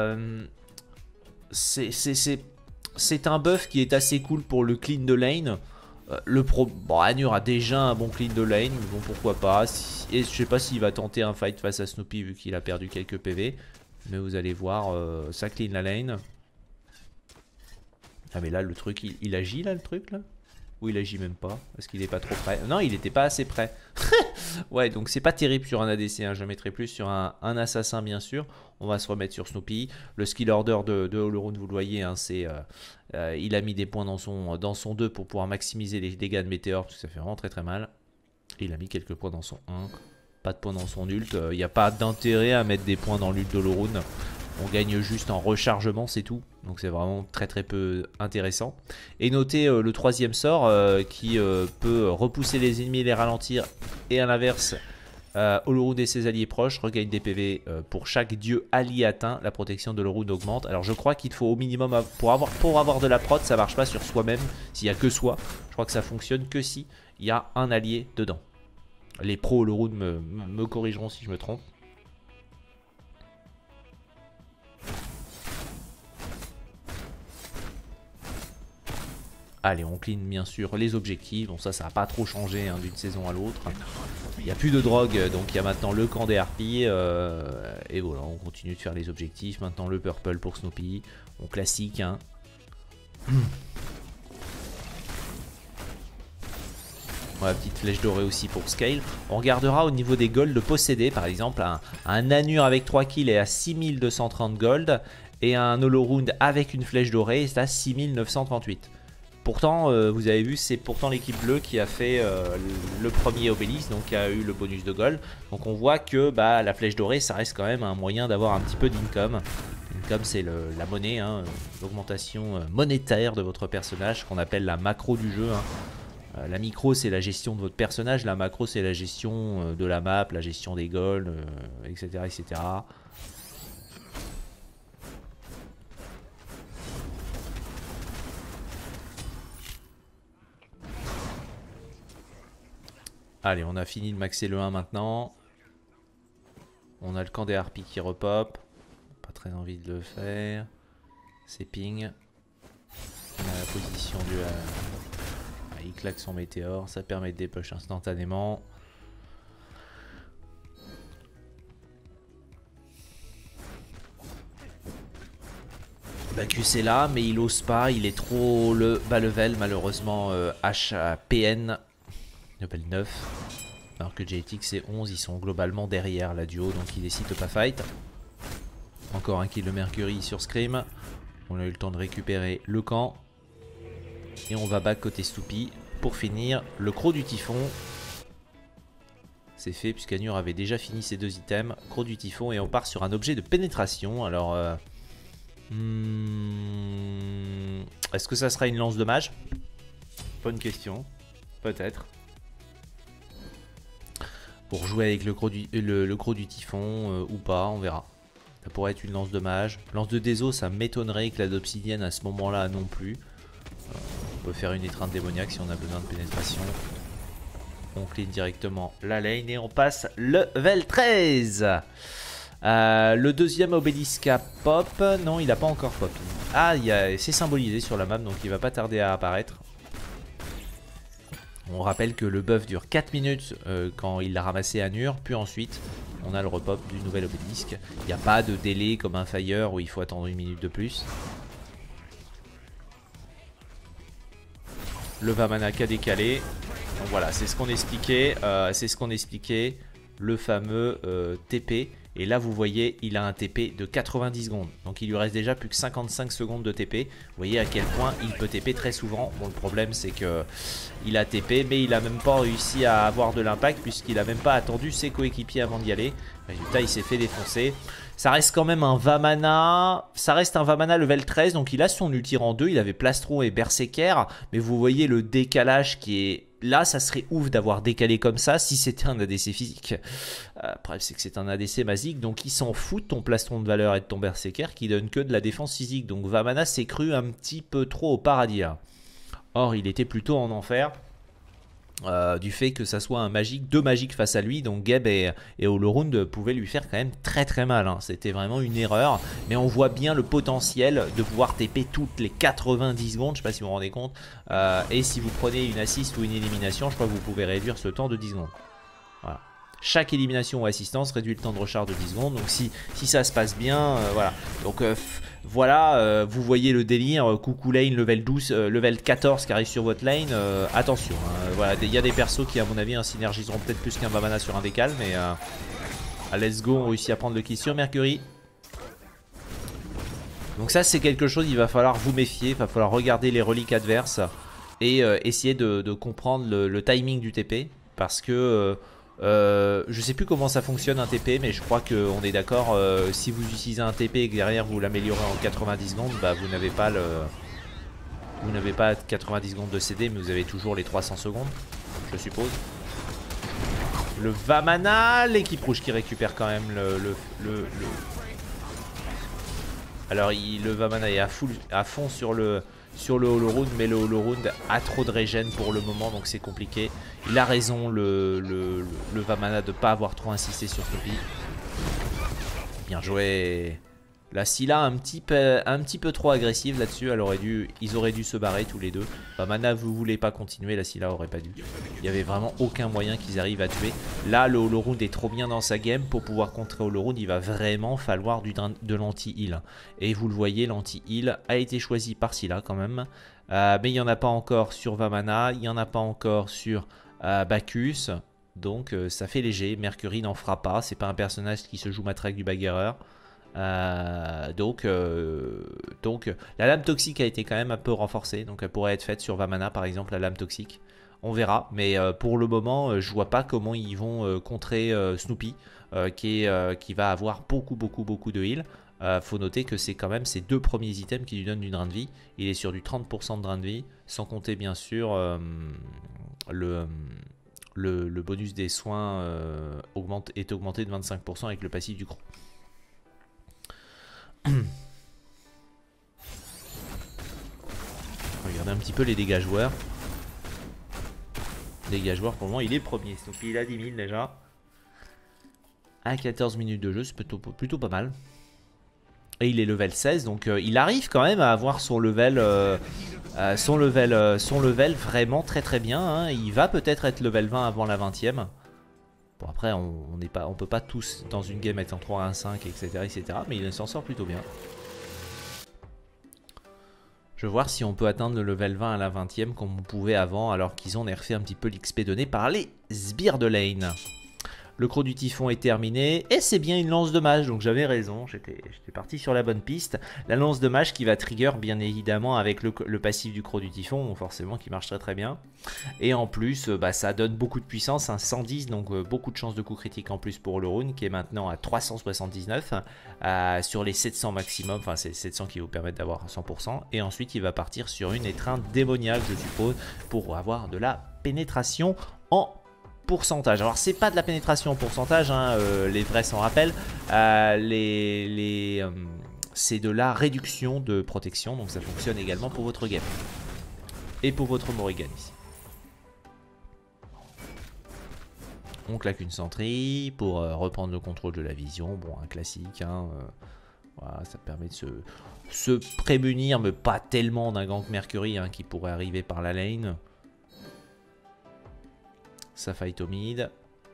C'est un buff qui est assez cool pour le clean de lane. Bon, Anur a déjà un bon clean de lane, mais bon, pourquoi pas. Et je sais pas s'il va tenter un fight face à Snoopy vu qu'il a perdu quelques PV. Mais vous allez voir, ça clean la lane. Ah mais là le truc, il agit là le truc là. Ou il agit même pas, parce qu'il est pas trop près. Non, il était pas assez près. Ouais, donc c'est pas terrible sur un ADC, hein. Je mettrai plus sur un assassin bien sûr. On va se remettre sur Snoopy. Le skill order de Olorun, vous le voyez, hein, il a mis des points dans son 2 pour pouvoir maximiser les dégâts de météore, parce que ça fait vraiment très très mal. Et il a mis quelques points dans son 1. Pas de points dans son ult. Il n'y a pas d'intérêt à mettre des points dans l'ult d'Olorun. On gagne juste en rechargement, c'est tout. Donc c'est vraiment très très peu intéressant. Et notez le troisième sort qui peut repousser les ennemis et les ralentir. Et à l'inverse, Olorun et ses alliés proches regagnent des PV pour chaque dieu allié atteint. La protection de Olorun augmente. Alors je crois qu'il faut au minimum, pour avoir de la prod, ça marche pas sur soi-même. S'il n'y a que soi, je crois que ça fonctionne que si il y a un allié dedans. Les pros Olorun me corrigeront si je me trompe. Allez, on clean bien sûr les objectifs. Bon, ça n'a pas trop changé hein, d'une saison à l'autre. Il n'y a plus de drogue, donc il y a maintenant le camp des harpies. Et voilà, on continue de faire les objectifs. Maintenant le purple pour Snoopy. On classique. Hein. Voilà, petite flèche dorée aussi pour Scale. On regardera au niveau des golds possédés. Par exemple, un Anur avec 3 kills est à 6230 gold. Et un Olorun avec une flèche dorée est à 6938. Pourtant, vous avez vu, c'est pourtant l'équipe bleue qui a fait le premier obélisque, donc qui a eu le bonus de gold. Donc on voit que la flèche dorée, ça reste quand même un moyen d'avoir un petit peu d'income. L'income, c'est la monnaie, hein, l'augmentation monétaire de votre personnage, qu'on appelle la macro du jeu. Hein. La micro, c'est la gestion de votre personnage, la macro, c'est la gestion de la map, la gestion des golds, etc., etc. Allez, on a fini de maxer le 1 maintenant. On a le camp des harpies qui repop. Pas très envie de le faire. C'est ping. On a la position du... il claque son météore. Ça permet de dépush instantanément. Bacchus est là, mais il ose pas. Il est trop bas level, malheureusement. HPN. Level 9. Alors que JTX et 11, ils sont globalement derrière la duo, donc ils décident de pas fight. Encore un kill de Mercury sur Scream. On a eu le temps de récupérer le camp. Et on va back côté Snoopy pour finir le croc du typhon. C'est fait puisqu'Anur avait déjà fini ses 2 items. Croc du typhon et on part sur un objet de pénétration. Alors Est-ce que ça sera une lance de mage? Bonne question. Peut-être. Pour jouer avec le gros du typhon ou pas, on verra. Ça pourrait être une lance de mage. Lance de déso, ça m'étonnerait que la d'obsidienne à ce moment-là non plus. On peut faire une étreinte démoniaque si on a besoin de pénétration. On clean directement la lane et on passe level 13. Le deuxième obélisque a pop. Non, il n'a pas encore pop. Ah, c'est symbolisé sur la map, donc il va pas tarder à apparaître. On rappelle que le buff dure 4 minutes quand il l'a ramassé à Nur, puis ensuite on a le repop du nouvel obélisque. Il n'y a pas de délai comme un Fire où il faut attendre 1 minute de plus. Le Vamana qui a décalé. Donc voilà, c'est ce qu'on expliquait. Le fameux TP. Et là vous voyez, il a un TP de 90 secondes. Donc il lui reste déjà plus que 55 secondes de TP. Vous voyez à quel point il peut TP très souvent. Bon, le problème c'est que il a TP, mais il a même pas réussi à avoir de l'impact puisqu'il a même pas attendu ses coéquipiers avant d'y aller. Résultat, il s'est fait défoncer. Ça reste quand même un Vamana. Ça reste un Vamana level 13. Donc il a son ulti rang 2. Il avait Plastron et Berserker. Mais vous voyez le décalage qui est... Là, ça serait ouf d'avoir décalé comme ça si c'était un ADC physique. Bref, c'est que c'est un ADC basique, donc il s'en fout de ton plastron de valeur et de ton berserker qui donne que de la défense physique. Donc Vamana s'est cru un petit peu trop au paradis là. Or, il était plutôt en enfer. Du fait que ça soit un magique, deux magiques face à lui, donc Geb et Olorund pouvaient lui faire quand même très très mal, hein. C'était vraiment une erreur, mais on voit bien le potentiel de pouvoir TP toutes les 90 secondes, je sais pas si vous vous rendez compte, et si vous prenez une assist ou une élimination, je crois que vous pouvez réduire ce temps de 10 secondes. Voilà. Chaque élimination ou assistance réduit le temps de recharge de 10 secondes, donc si ça se passe bien, voilà. Donc voilà, vous voyez le délire, coucou lane level 12, level 14 qui arrive sur votre lane, attention, hein, voilà, il y a des persos qui à mon avis synergiseront peut-être plus qu'un Vamana sur un décal, mais let's go, on réussit à prendre le kill sur Mercury. Donc ça c'est quelque chose, il va falloir vous méfier, il va falloir regarder les reliques adverses et essayer de comprendre le timing du TP, parce que... je sais plus comment ça fonctionne un TP, mais je crois qu'on est d'accord, si vous utilisez un TP et que derrière vous l'améliorez en 90 secondes, bah vous n'avez pas 90 secondes de CD, mais vous avez toujours les 300 secondes, je suppose. Le Vamana, l'équipe rouge qui récupère quand même Alors le Vamana est à fond sur le Olorund, mais le Olorund a trop de régène pour le moment, donc c'est compliqué. Il a raison le Vamana de ne pas avoir trop insisté sur Topi. Bien joué. La Scylla un petit peu trop agressive là-dessus. Ils auraient dû se barrer tous les deux. Vamana, vous voulez pas continuer, la Scylla aurait pas dû. Il n'y avait vraiment aucun moyen qu'ils arrivent à tuer. Là, le Olorund est trop bien dans sa game. Pour pouvoir contrer Olorund, il va vraiment falloir de l'anti-heal. Et vous le voyez, l'anti-heal a été choisi par Scylla quand même. Mais il n'y en a pas encore sur Vamana. Il n'y en a pas encore sur Bacchus. Donc ça fait léger. Mercury n'en fera pas. C'est pas un personnage qui se joue matraque du bagarreur. Donc la lame toxique a été quand même un peu renforcée, donc elle pourrait être faite sur Vamana par exemple, la lame toxique, on verra, mais pour le moment je vois pas comment ils vont contrer Snoopy qui va avoir beaucoup de heal. Faut noter que c'est quand même ses deux premiers items qui lui donnent du drain de vie. Il est sur du 30% de drain de vie, sans compter bien sûr le bonus des soins est augmenté de 25% avec le passif du croc. Regardez un petit peu les dégâts joueurs. Dégâts joueurs pour le moment il est premier. Donc il a 10 000 déjà. À 14 minutes de jeu, c'est plutôt pas mal. Et il est level 16, donc il arrive quand même à avoir son level vraiment très bien, hein. Il va peut-être être level 20 avant la 20ème. Bon après on peut pas tous dans une game être en 3-1-5 etc, mais il s'en sort plutôt bien. Je vais voir si on peut atteindre le level 20 à la 20ème comme on pouvait avant, alors qu'ils ont nerfé un petit peu l'XP donné par les sbires de lane. Le croc du typhon est terminé et c'est bien une lance de mage, donc j'avais raison, j'étais parti sur la bonne piste. La lance de mage qui va trigger bien évidemment avec le passif du croc du typhon, donc forcément qui marche très très bien. Et en plus bah, ça donne beaucoup de puissance, hein, 110, donc beaucoup de chances de coup critique en plus pour le rune qui est maintenant à 379 sur les 700 maximum, enfin c'est 700 qui vous permettent d'avoir 100%. Et ensuite il va partir sur une étreinte démoniaque je suppose pour avoir de la pénétration en pourcentage. Alors c'est pas de la pénétration en pourcentage, hein, les vrais s'en rappellent, c'est de la réduction de protection, donc ça fonctionne également pour votre game et pour votre Morrigan ici. On claque une sentry pour reprendre le contrôle de la vision, bon un classique, hein, voilà, ça permet de se prémunir, mais pas tellement d'un gank Mercury hein, qui pourrait arriver par la lane. Ça fight au mid.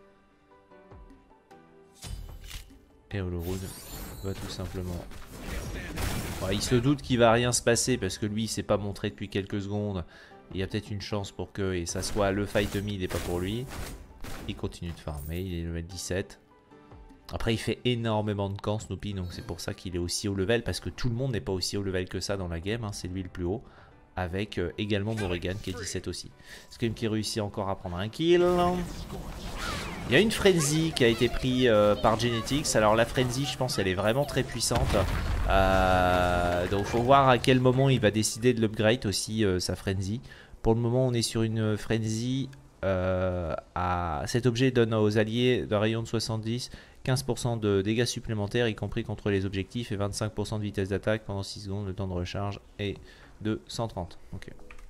Et Holorun va tout simplement... Bon, il se doute qu'il va rien se passer parce que lui il s'est pas montré depuis quelques secondes. Il y a peut-être une chance pour que et ça soit le fight mid et pas pour lui. Il continue de farmer, il est level 17. Après il fait énormément de camps Snoopy, donc c'est pour ça qu'il est aussi haut level. Parce que tout le monde n'est pas aussi haut level que ça dans la game, hein, c'est lui le plus haut. Avec également Morrigan qui est 17 aussi. Scream qui réussit encore à prendre un kill. Il y a une Frenzy qui a été prise par Genetics. Alors la Frenzy je pense elle est vraiment très puissante. Donc il faut voir à quel moment il va décider de l'upgrade aussi sa Frenzy. Pour le moment on est sur une Frenzy. Cet objet donne aux alliés d'un rayon de 70 15% de dégâts supplémentaires y compris contre les objectifs et 25% de vitesse d'attaque pendant 6 secondes. Le temps de recharge est de 130. Okay.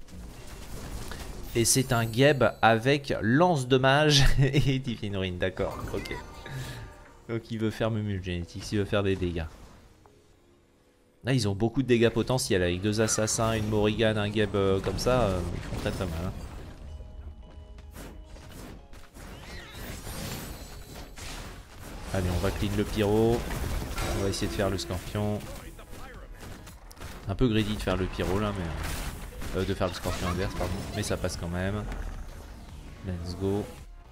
Et c'est un Geb avec lance de mage et Divine Ruin, d'accord. Ok. Donc il veut faire Mumule Genetics, il veut faire des dégâts. Là ils ont beaucoup de dégâts potentiels avec 2 assassins, une Morrigan, un Geb comme ça, ils font très très mal. Hein. Allez on va clean le pyro, on va essayer de faire le scorpion. Un peu greedy de faire le pyro là, mais de faire le scorpion inverse, pardon. Mais ça passe quand même. Let's go.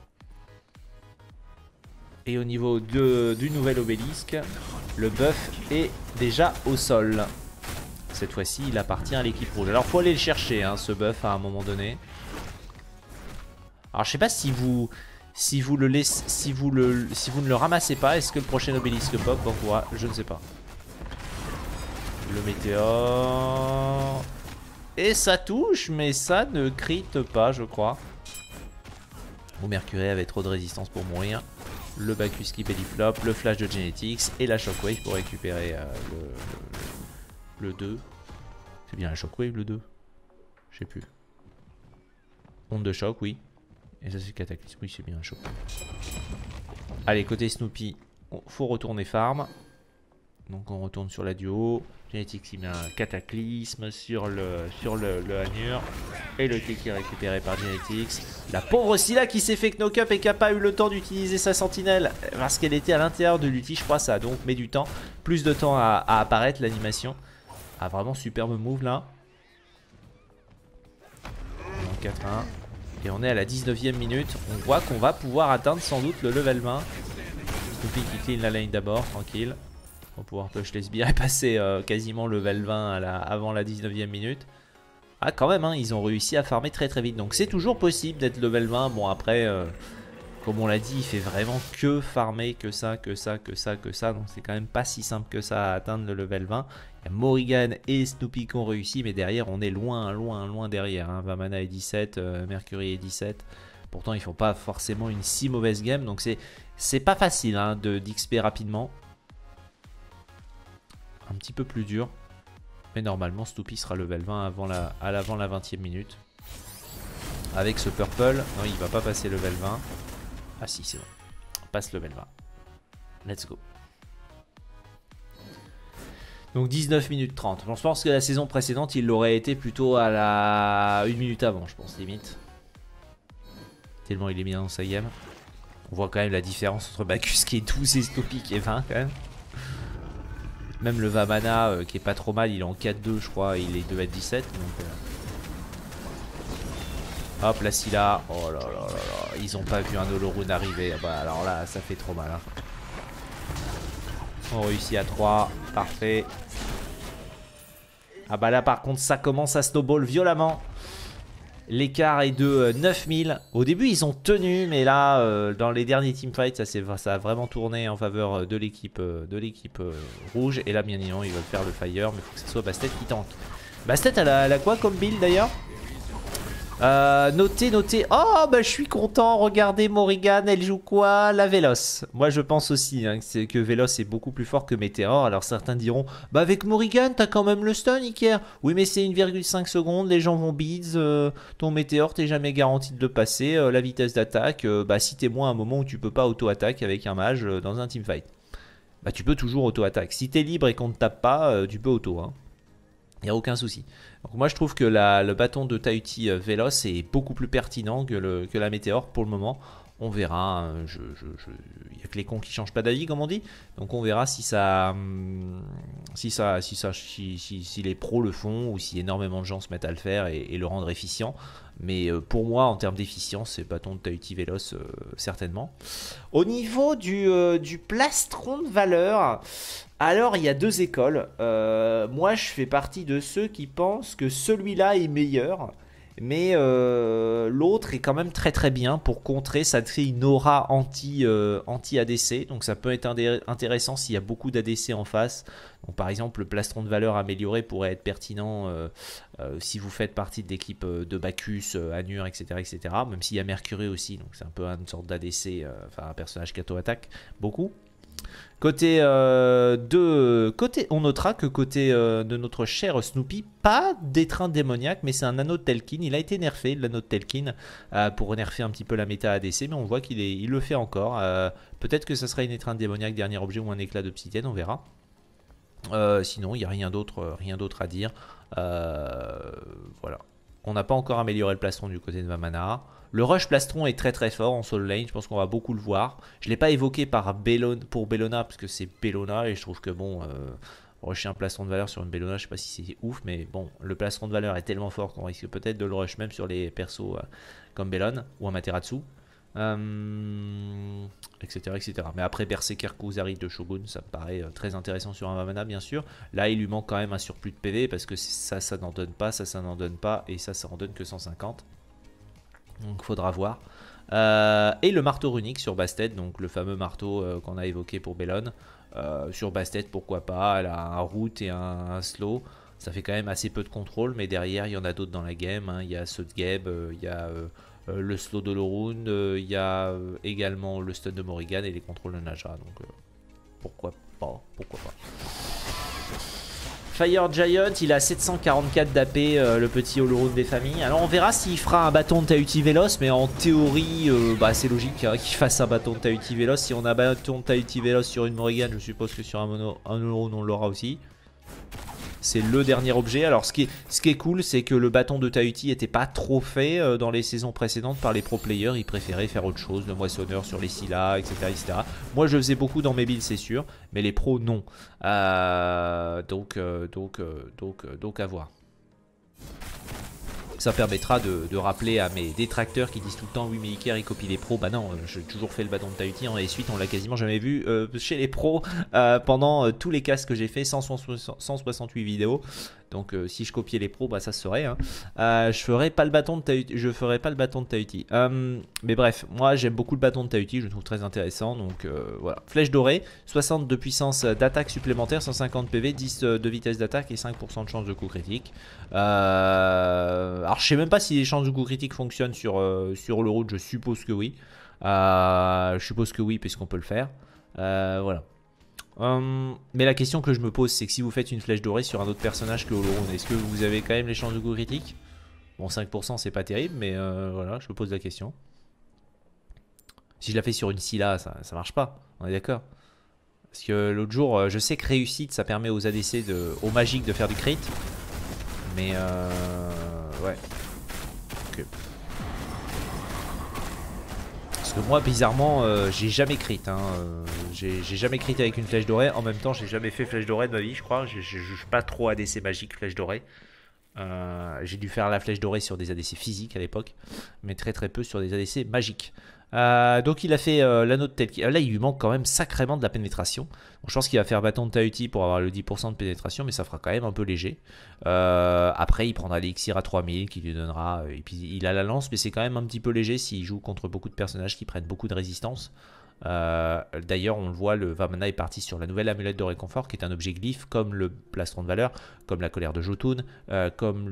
Et au niveau du nouvel obélisque, le buff est déjà au sol. Cette fois-ci, il appartient à l'équipe rouge. Alors, faut aller le chercher, hein, ce buff à un moment donné. Alors, je sais pas si vous ne le ramassez pas, est-ce que le prochain obélisque pop? Bon, ouais, je ne sais pas. Le météore. Et ça touche, mais ça ne crit pas, je crois. Bon, Mercury avait trop de résistance pour mourir. Le Bacchus qui pelliflop, le flash de Genetics et la Shockwave pour récupérer le 2. C'est bien la Shockwave le 2? Je sais plus. Onde de choc, oui. Et ça c'est Cataclysme, oui c'est bien la Shockwave. Allez, côté Snoopy, faut retourner farm. Donc on retourne sur la duo. Genetics il met un Cataclysme sur le Hanur. Et le T qui est récupéré par Genetics. La pauvre Scylla qui s'est fait knock up et qui n'a pas eu le temps d'utiliser sa sentinelle. Parce qu'elle était à l'intérieur de l'ulti, je crois. Ça a donc mis du temps. Plus de temps à apparaître l'animation. Ah vraiment superbe move là. 4-1. Et on est à la 19e minute. On voit qu'on va pouvoir atteindre sans doute le level 20. Snoopy qui clean la lane d'abord, tranquille. On va pouvoir push les sbires et passer quasiment level 20 avant la 19e minute. Ah quand même, hein, ils ont réussi à farmer très très vite. Donc c'est toujours possible d'être level 20. Bon après, comme on l'a dit, il fait vraiment que farmer, que ça. Donc c'est quand même pas si simple que ça à atteindre le level 20. Il y a Morrigan et Snoopy qui ont réussi, mais derrière on est loin derrière. Hein. Vamana est 17, Mercury est 17. Pourtant ils font pas forcément une si mauvaise game. Donc c'est pas facile hein, d'XP rapidement. Un petit peu plus dur. Mais normalement Snoopy sera level 20 avant la 20e minute. Avec ce purple, non il va pas passer level 20. Ah si c'est bon, on passe level 20. Let's go. Donc 19 minutes 30. Bon, je pense que la saison précédente il l'aurait été plutôt à la 1 minute avant je pense limite. Tellement il est bien dans sa game. On voit quand même la différence entre Bacchus qui est 12 et Snoopy qui est 20 quand même. Même le Vamana qui est pas trop mal, il est en 4-2 je crois, il est 2 à 17 donc, hop la Scylla, oh là là là là. ils ont pas vu un Olorun arriver. Bah, alors là, ça fait trop mal. Hein. On réussit à 3. Parfait. Ah bah là, par contre, ça commence à snowball violemment. L'écart est de 9000. Au début, ils ont tenu, mais là, dans les derniers teamfights, ça a vraiment tourné en faveur de l'équipe rouge. Et là, bien évidemment, ils veulent faire le fire, mais il faut que ce soit Bastet qui tank. Bastet, elle a quoi comme build d'ailleurs? Notez. Oh, bah je suis content. Regardez, Morrigan, elle joue quoi? La Véloce. Moi, je pense aussi hein, que Véloce est beaucoup plus fort que Météor. Alors, certains diront, bah avec Morrigan, t'as quand même le stun, Iker. Oui, mais c'est 1,5 secondes. Les gens vont beads. Ton Météor, t'es jamais garanti de le passer. La vitesse d'attaque, bah citez-moi un moment où tu peux pas auto-attaque avec un mage dans un teamfight. Bah, tu peux toujours auto-attaque. Si t'es libre et qu'on ne tape pas, tu peux auto. Hein. Il n'y a aucun souci. Donc moi je trouve que le bâton de Tahuti Véloce est beaucoup plus pertinent que la Météor pour le moment. On verra. Il n'y a que les cons qui ne changent pas d'avis comme on dit. Donc on verra si les pros le font ou si énormément de gens se mettent à le faire et le rendre efficient. Mais pour moi en termes d'efficience c'est bâton de Tahuti Véloce certainement. Au niveau du plastron de valeur... Alors, il y a deux écoles. Moi, je fais partie de ceux qui pensent que celui-là est meilleur. Mais l'autre est quand même très très bien pour contrer. Ça te fait une aura anti-ADC. Donc ça peut être intéressant s'il y a beaucoup d'ADC en face. Donc, par exemple, le plastron de valeur amélioré pourrait être pertinent si vous faites partie de l'équipe de Bacchus, Anur, etc., etc. Même s'il y a Mercury aussi. Donc c'est un peu une sorte d'ADC. Enfin, un personnage qui auto-attaque beaucoup. Côté, on notera que côté de notre cher Snoopy, pas d'étreint démoniaque, mais c'est un anneau de Telkin. Il a été nerfé, l'anneau de Telkin, pour nerfer un petit peu la méta ADC, mais on voit qu'il le fait encore. Peut-être que ce sera une étreinte démoniaque, dernier objet, ou un éclat d'obsidienne, on verra. Sinon, il n'y a rien d'autre à dire. Voilà. On n'a pas encore amélioré le plastron du côté de Vamana. Le rush plastron est très très fort en solo lane, je pense qu'on va beaucoup le voir. Je ne l'ai pas évoqué pour Bellona, parce que c'est Bellona, et je trouve que bon, rusher un plastron de valeur sur une Bellona, je ne sais pas si c'est ouf, mais bon, le plastron de valeur est tellement fort qu'on risque peut-être de le rush même sur les persos comme Bellon ou Amaterasu. Etc, etc. Mais après Berserker Kuzari de Shogun, ça me paraît très intéressant sur un Vamana, bien sûr. Là, il lui manque quand même un surplus de PV parce que ça n'en donne pas, ça n'en donne pas, et ça en donne que 150. Donc, faudra voir. Et le marteau runique sur Bastet, donc le fameux marteau qu'on a évoqué pour Bellon. Sur Bastet, pourquoi pas, elle a un route et un slow. Ça fait quand même assez peu de contrôle, mais derrière, il y en a d'autres dans la game. Hein. Il y a ceux de Geb, il y a le slow de Lorun, il y a également le stun de Morrigan et les contrôles de Naja. Donc pourquoi pas, pourquoi pas. Fire Giant, il a 744 d'AP, le petit Olorun des familles. Alors on verra s'il fera un bâton de Tahuti Véloce, mais en théorie, c'est logique hein, qu'il fasse un bâton de Tahuti Véloce. Si on a un bâton de Tahuti Véloce sur une Morrigan, je suppose que sur un Olorun on l'aura aussi. C'est le dernier objet. Alors ce qui est cool, c'est que le bâton de Tahuti n'était pas trop fait dans les saisons précédentes par les pro players. Ils préféraient faire autre chose, le moissonneur sur les Scylla, etc., etc. Moi je faisais beaucoup dans mes builds, c'est sûr, mais les pros non. Donc à voir. Ça permettra de rappeler à mes détracteurs qui disent tout le temps oui mais Iker il copie les pros. Bah non, j'ai toujours fait le bâton de Tahuti et suite on l'a quasiment jamais vu chez les pros pendant tous les castes que j'ai fait, 168 vidéos. Donc si je copiais les pros, bah ça se serait. Hein. Je ferais pas le bâton de Tahuti. Mais bref, moi j'aime beaucoup le bâton de Tahuti, je le trouve très intéressant. Donc voilà. Flèche dorée, 60 de puissance d'attaque supplémentaire, 150 PV, 10 de vitesse d'attaque et 5% de chance de coup critique. Alors je sais même pas si les chances de coup critique fonctionnent sur le route, je suppose que oui. Je suppose que oui, puisqu'on peut le faire. Voilà. Mais la question que je me pose, c'est que si vous faites une flèche dorée sur un autre personnage que Olorun, est-ce que vous avez quand même les chances de coup critique? Bon, 5% c'est pas terrible, mais voilà, je me pose la question. Si je la fais sur une Scylla, ça marche pas, on est d'accord? Parce que l'autre jour, je sais que réussite, ça permet aux ADC, aux magiques de faire du crit. Mais ouais. Ok. Parce que moi, bizarrement, j'ai jamais crit. Hein. J'ai jamais crit avec une flèche dorée. En même temps, j'ai jamais fait flèche dorée de ma vie, je crois. Je joue pas trop ADC magique, flèche dorée. J'ai dû faire la flèche dorée sur des ADC physiques à l'époque, mais très peu sur des ADC magiques. Donc il a fait l'anneau de Telki. Là il lui manque quand même sacrément de la pénétration. Donc, je pense qu'il va faire bâton de Tahuti pour avoir le 10% de pénétration, mais ça fera quand même un peu léger. Après il prendra l'élixir à 3000 qui lui donnera... et puis il a la lance, mais c'est quand même un petit peu léger s'il joue contre beaucoup de personnages qui prennent beaucoup de résistance. D'ailleurs on le voit, le Vamana est parti sur la nouvelle amulette de réconfort qui est un objet glyphe comme le plastron de valeur, comme la colère de Jotun, comme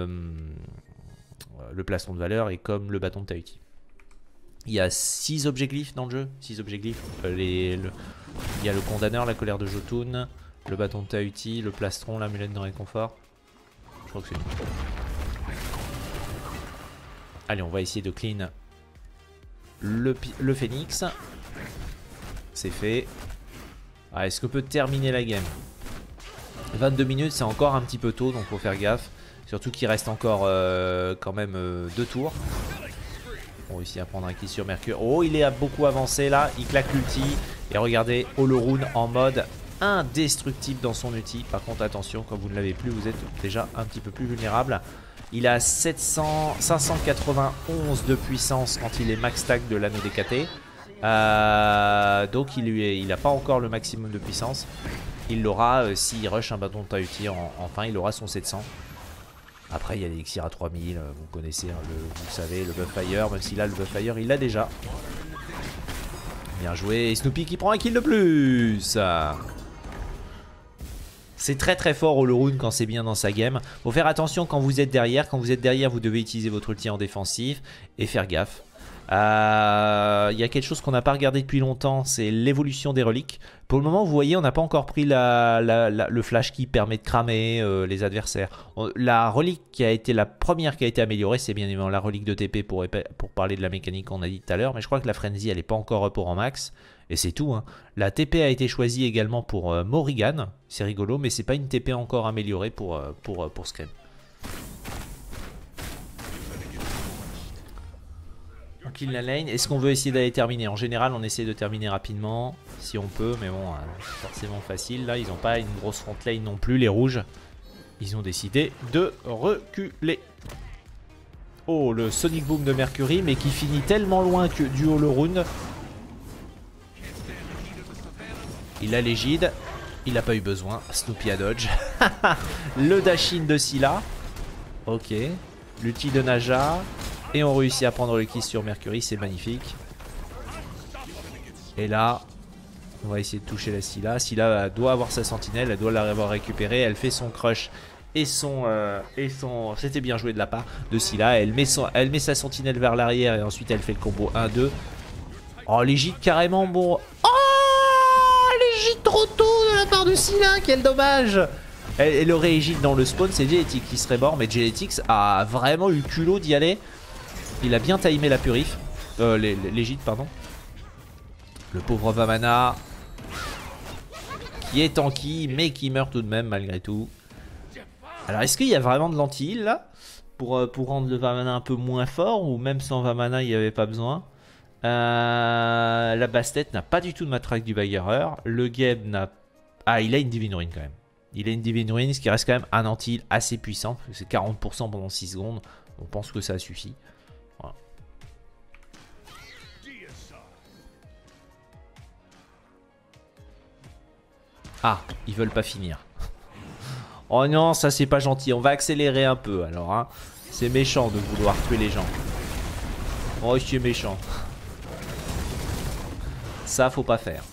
le plastron de valeur et comme le bâton de Tahuti. Il y a 6 objets glyphes dans le jeu, 6 objets glyphes. Il y a le condamneur, la colère de Jotun, le bâton de Tahuti, le plastron, l'amulette de réconfort. Je crois que c'est une... Allez, on va essayer de clean le phénix. C'est fait. Est-ce qu'on peut terminer la game? 22 minutes, c'est encore un petit peu tôt, donc faut faire gaffe. Surtout qu'il reste encore quand même 2 tours. On réussit à prendre un kill sur Mercure. Oh, il est beaucoup avancé là. Il claque l'ulti. Et regardez, Olorun en mode indestructible dans son ulti. Par contre, attention, quand vous ne l'avez plus, vous êtes déjà un petit peu plus vulnérable. Il a 591 de puissance quand il est max stack de l'anneau DKT. Donc il n'a pas encore le maximum de puissance. Il l'aura s'il rush un bâton de Tahuti enfin il aura son 700. Après il y a l'élixir à 3000, vous connaissez, hein, vous savez, le buff fire, même si là le buff fire il l'a déjà. Bien joué, et Snoopy qui prend un kill de plus. C'est très fort Olorun quand c'est bien dans sa game. Faut faire attention quand vous êtes derrière. Quand vous êtes derrière, vous devez utiliser votre ulti en défensif et faire gaffe. Il y a quelque chose qu'on n'a pas regardé depuis longtemps, c'est l'évolution des reliques. Pour le moment, vous voyez, on n'a pas encore pris le flash qui permet de cramer les adversaires. La relique qui a été la première qui a été améliorée, c'est bien évidemment la relique de TP pour parler de la mécanique qu'on a dit tout à l'heure. Mais je crois que la Frenzy, elle n'est pas encore up en max. Et c'est tout, hein. La TP a été choisie également pour Morrigan. C'est rigolo, mais c'est pas une TP encore améliorée pour Scream. On kill la lane. Est-ce qu'on veut essayer d'aller terminer? En général, on essaie de terminer rapidement, si on peut. Mais bon, c'est forcément facile. Là, ils n'ont pas une grosse front lane non plus, les rouges. Ils ont décidé de reculer. Oh, le Sonic Boom de Mercury, mais qui finit tellement loin que du Olorun. Il a l'égide. Il n'a pas eu besoin. Snoopy a dodge. Le Dashin de Scylla. Ok. L'ulti de Naja. Et on réussit à prendre le kill sur Mercury. C'est magnifique. Et là, on va essayer de toucher la Scylla. Scylla doit avoir sa sentinelle. Elle doit l'avoir récupérée. Elle fait son crush. Et son c'était bien joué de la part de Scylla. Elle met sa sentinelle vers l'arrière. Et ensuite, elle fait le combo 1-2. Oh, l'égide carrément. Bon. Oh, l'égide trop tôt de la part de Scylla. Quel dommage. Elle aurait égide dans le spawn. C'est Genetic qui serait mort. Mais Genetics a vraiment eu le culot d'y aller. Il a bien timé la purif. L'égide, pardon. Le pauvre Vamana. Qui est tanky, mais qui meurt tout de même malgré tout. Alors, est-ce qu'il y a vraiment de l'anti-heal là pour rendre le Vamana un peu moins fort? Ou même sans Vamana, il n'y avait pas besoin? La Bastet n'a pas du tout de matraque du bagarreur. Le Geb n'a... Ah, il a une Divine Ruin quand même. Il a une Divine Ruin, ce qui reste quand même un anti-heal assez puissant. C'est 40% pendant 6 secondes. On pense que ça suffit. Voilà. Ah, ils veulent pas finir. Oh non, ça c'est pas gentil. On va accélérer un peu alors. Hein. C'est méchant de vouloir tuer les gens. Oh, c'est méchant. Ça, faut pas faire.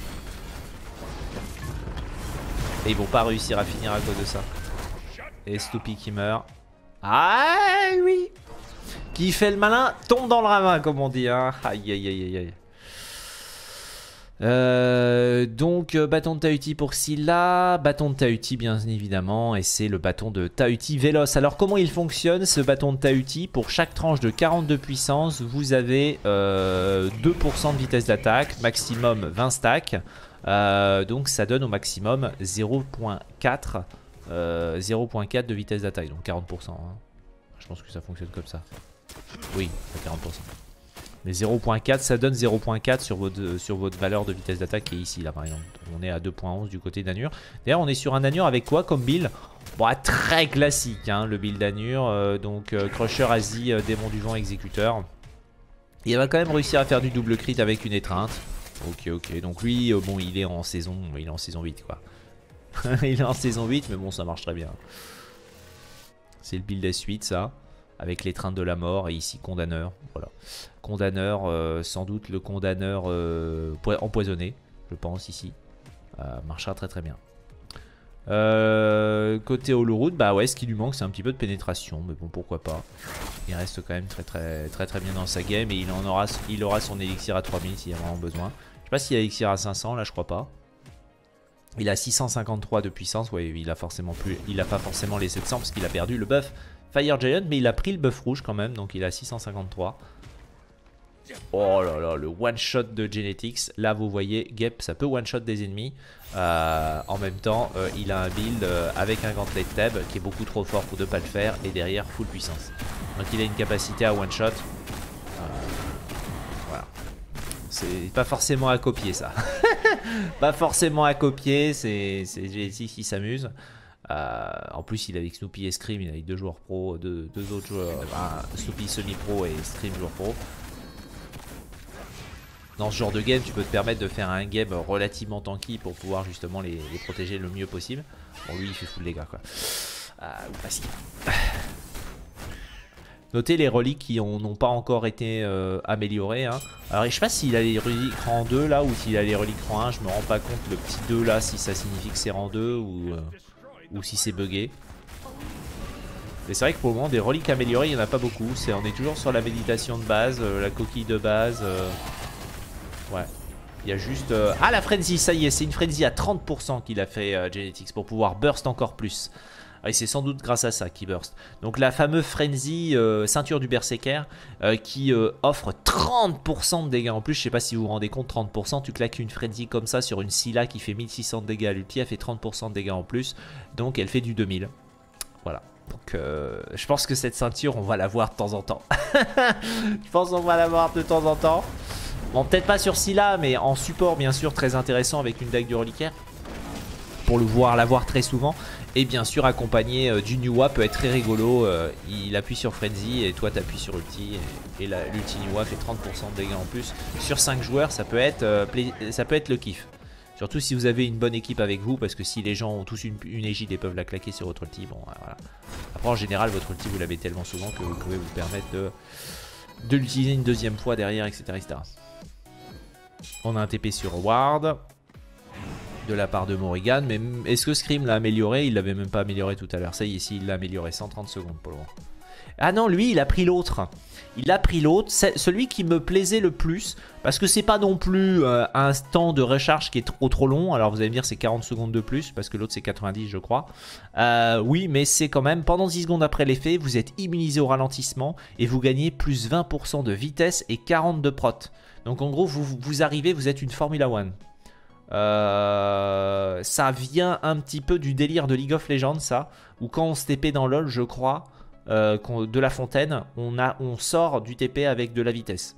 Et ils vont pas réussir à finir à cause de ça. Et Stoopy qui meurt. Ah oui. Qui fait le malin tombe dans le ravin, comme on dit. Hein. Aïe aïe aïe aïe. Donc bâton de Tahuti pour Scylla, bâton de Tahuti bien évidemment, et c'est le bâton de Tahuti Véloce. Alors comment il fonctionne ce bâton de Tahuti? Pour chaque tranche de 42 puissance, vous avez 2% de vitesse d'attaque, maximum 20 stacks, donc ça donne au maximum 0.4 de vitesse d'attaque, donc 40%. Hein. Je pense que ça fonctionne comme ça. Oui, 40%. Mais 0.4, ça donne 0.4 sur votre valeur de vitesse d'attaque qui est ici, là par exemple. On est à 2.11 du côté d'Anur. D'ailleurs, on est sur un Anur avec quoi comme build? Bon, très classique, hein, le build d'Anur. Donc, Crusher, Asie, Démon du Vent, Exécuteur. Il va quand même réussir à faire du double crit avec une étreinte. Ok, ok. Donc lui, bon, il est en saison 8, quoi. Il est en saison 8, mais bon, ça marche très bien. C'est le build S8, ça. Avec l'étreinte de la mort et ici condamneur. Voilà. Condamneur, sans doute le condamneur empoisonné, je pense ici. Marchera très très bien. Côté Holoroot, bah ouais, ce qui lui manque c'est un petit peu de pénétration, mais bon pourquoi pas. Il reste quand même très bien dans sa game et il aura son élixir à 3000 s'il y a vraiment besoin. Je sais pas s'il y a élixir à 500, là je crois pas. Il a 653 de puissance, ouais, il a pas forcément les 700 parce qu'il a perdu le buff Fire Giant, mais il a pris le buff rouge quand même, donc il a 653. Oh là là, le one shot de Genetics. Là vous voyez, Gep ça peut one shot des ennemis. En même temps, il a un build avec un gantelet de Theb qui est beaucoup trop fort pour ne pas le faire. Et derrière, full puissance. Donc il a une capacité à one shot. Voilà. C'est pas forcément à copier ça. Pas forcément à copier, c'est Genetics qui s'amuse. En plus, il est avec Snoopy et Scream, il est avec deux joueurs pro, deux autres joueurs, Snoopy semi-pro et Scream joueur pro. Dans ce genre de game, tu peux te permettre de faire un game relativement tanky pour pouvoir justement les protéger le mieux possible. Bon, lui, il fait full dégâts, quoi. Facile. Notez les reliques qui n'ont pas encore été améliorées. Hein. Alors, je sais pas s'il a les reliques rang 2 là ou s'il a les reliques rang 1. Je me rends pas compte, le petit 2 là, si ça signifie que c'est rang 2 ou si c'est bugué. Mais c'est vrai que pour le moment, des reliques améliorées, il n'y en a pas beaucoup. On est toujours sur la méditation de base, la coquille de base. Ouais. Il y a juste... Ah, la Frenzy, ça y est, c'est une Frenzy à 30% qu'il a fait Genetics pour pouvoir burst encore plus. Et c'est sans doute grâce à ça qu'il burst. Donc la fameuse Frenzy ceinture du Berserker qui offre 30% de dégâts en plus. Je sais pas si vous vous rendez compte, 30%, tu claques une Frenzy comme ça sur une Scylla qui fait 1600 de dégâts à l'ulti, elle fait 30% de dégâts en plus. Donc elle fait du 2000. Voilà. Donc je pense que cette ceinture, on va la voir de temps en temps. Je pense qu'on va la voir de temps en temps. Bon, peut-être pas sur Scylla, mais en support, bien sûr, très intéressant avec une dague du reliquaire. Pour la voir très souvent. Et bien sûr, accompagné du Nuwa peut être très rigolo. Il appuie sur Frenzy et toi, t'appuies sur ulti. Et l'ulti Nuwa fait 30% de dégâts en plus. Sur 5 joueurs, ça peut être le kiff. Surtout si vous avez une bonne équipe avec vous. Parce que si les gens ont tous une égide et peuvent la claquer sur votre ulti, bon, voilà. Après, en général, votre ulti, vous l'avez tellement souvent que vous pouvez vous permettre de l'utiliser une deuxième fois derrière, etc. etc. On a un TP sur Ward de la part de Morrigan, mais est-ce que Scream l'a amélioré? Il l'avait même pas amélioré tout à l'heure. Ça y est, ici il l'a amélioré, 130 secondes pour le moment. Ah non, lui il a pris l'autre. Il a pris l'autre, celui qui me plaisait le plus, parce que c'est pas non plus un temps de recharge qui est trop long. Alors vous allez me dire c'est 40 secondes de plus, parce que l'autre c'est 90 je crois. Oui, mais c'est quand même, pendant 10 secondes après l'effet, vous êtes immunisé au ralentissement et vous gagnez plus 20% de vitesse et 40 de prot. Donc en gros, vous arrivez, vous êtes une Formula One. Ça vient un petit peu du délire de League of Legends, ça. Où quand on se TP dans LoL, je crois, de la fontaine, on sort du TP avec de la vitesse.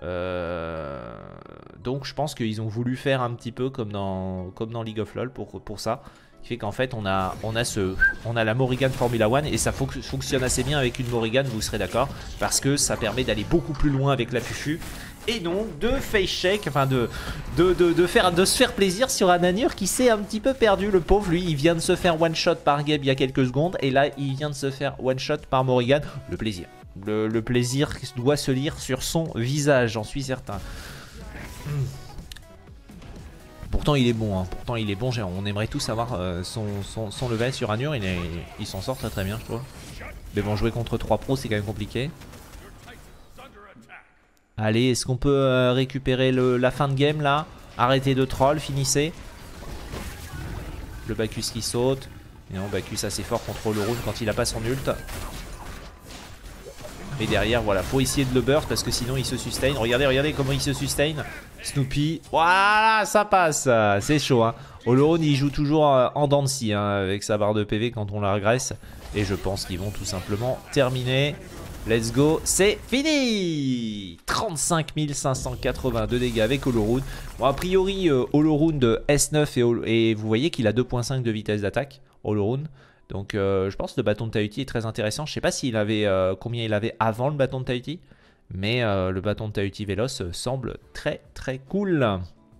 Donc je pense qu'ils ont voulu faire un petit peu comme dans League of LoL pour ça. Qui fait qu'en fait on a la Morrigan Formula One et ça fonctionne assez bien avec une Morrigan, vous serez d'accord, parce que ça permet d'aller beaucoup plus loin avec la Fufu et donc de face shake, enfin de se faire plaisir sur un Anur qui s'est un petit peu perdu, le pauvre. Lui il vient de se faire one shot par Gabe il y a quelques secondes et là il vient de se faire one shot par Morrigan. Le plaisir, le plaisir doit se lire sur son visage, j'en suis certain. Pourtant il est bon, hein. Pourtant il est bon, on aimerait tous avoir son level sur Anur, il s'en sort très très bien je trouve. Mais bon, jouer contre 3 pros c'est quand même compliqué. Allez, est-ce qu'on peut récupérer la fin de game là? Arrêtez de troll, finissez. Le Bacchus qui saute. Et non, Bacchus assez fort contre le rune quand il a pas son ult. Et derrière, voilà, faut essayer de le burst parce que sinon il se sustain. Regardez comment il se sustain. Snoopy, voilà, ça passe. C'est chaud, hein. Olorun, il joue toujours en dents de scie, hein, avec sa barre de PV quand on la regresse. Et je pense qu'ils vont tout simplement terminer. Let's go, c'est fini. 35 580 de dégâts avec Holoround. Bon, a priori, Holoround S9 et vous voyez qu'il a 2.5 de vitesse d'attaque, Holoround. Donc je pense que le bâton de Tahuti est très intéressant. Je sais pas s'il avait combien il avait avant le bâton de Tahuti, mais le bâton de Tahuti Véloce semble très très cool.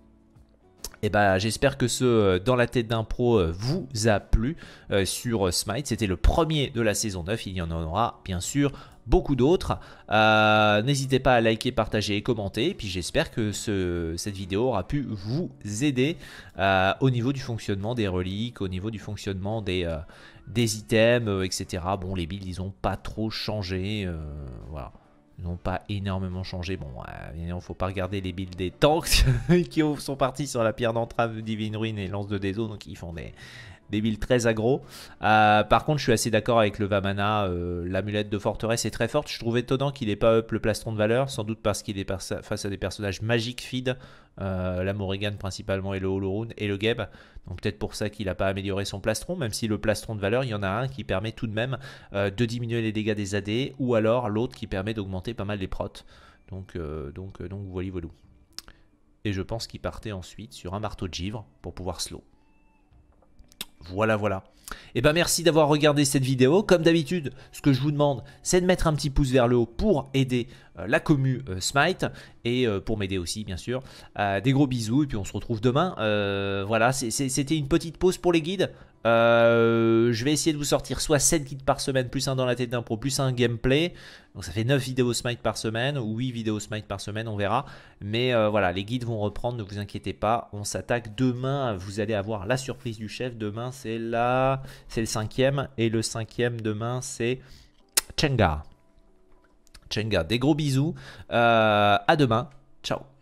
Et bah j'espère que ce Dans la tête d'un pro vous a plu sur Smite. C'était le premier de la saison 9, il y en aura bien sûr beaucoup d'autres. N'hésitez pas à liker, partager et commenter. Et puis j'espère que cette vidéo aura pu vous aider au niveau du fonctionnement des reliques, au niveau du fonctionnement des items, etc. Bon, les builds ils n'ont pas trop changé, voilà. Ils n'ont pas énormément changé. Bon, il ne faut pas regarder les builds des tanks qui sont partis sur la pierre d'entrave, Divine Ruine et lance de Déso. Donc ils font des builds très aggro. Par contre, je suis assez d'accord avec le Vamana. L'amulette de forteresse est très forte. Je trouve étonnant qu'il n'ait pas up le plastron de valeur. Sans doute parce qu'il est face à des personnages magiques feed. La Morrigan principalement et le Holoround et le Geb. Donc peut-être pour ça qu'il n'a pas amélioré son plastron. Même si le plastron de valeur, il y en a un qui permet tout de même de diminuer les dégâts des AD. Ou alors l'autre qui permet d'augmenter pas mal les prots. Donc voilà. Et je pense qu'il partait ensuite sur un marteau de givre pour pouvoir slow. Voilà. Et ben merci d'avoir regardé cette vidéo. Comme d'habitude, ce que je vous demande, c'est de mettre un petit pouce vers le haut pour aider la commu Smite et pour m'aider aussi, bien sûr. Des gros bisous et puis on se retrouve demain. Voilà, c'était une petite pause pour les guides. Je vais essayer de vous sortir soit 7 guides par semaine, plus un dans la tête d'un pro, plus un gameplay. Donc ça fait 9 vidéos Smite par semaine, ou 8 vidéos Smite par semaine, on verra. Mais voilà, les guides vont reprendre, ne vous inquiétez pas. On s'attaque demain, vous allez avoir la surprise du chef. Demain c'est le 5e, et le 5e demain c'est Chenga. Des gros bisous, à demain, ciao.